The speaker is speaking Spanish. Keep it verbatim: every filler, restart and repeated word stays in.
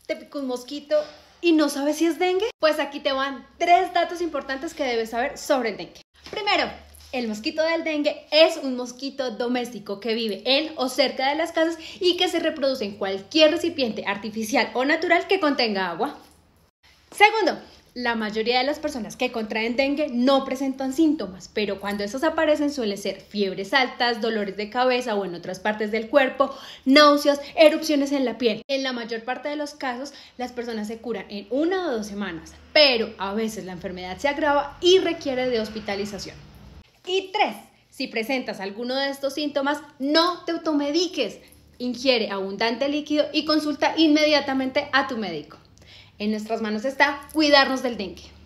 te picó un mosquito y no sabes si es dengue? Pues aquí te van tres datos importantes que debes saber sobre el dengue. Primero, el mosquito del dengue es un mosquito doméstico que vive en o cerca de las casas y que se reproduce en cualquier recipiente artificial o natural que contenga agua. Segundo, la mayoría de las personas que contraen dengue no presentan síntomas, pero cuando estos aparecen suelen ser fiebres altas, dolores de cabeza o en otras partes del cuerpo, náuseas, erupciones en la piel. En la mayor parte de los casos, las personas se curan en una o dos semanas, pero a veces la enfermedad se agrava y requiere de hospitalización. Y tres, si presentas alguno de estos síntomas, no te automediques. Ingiere abundante líquido y consulta inmediatamente a tu médico. En nuestras manos está cuidarnos del dengue.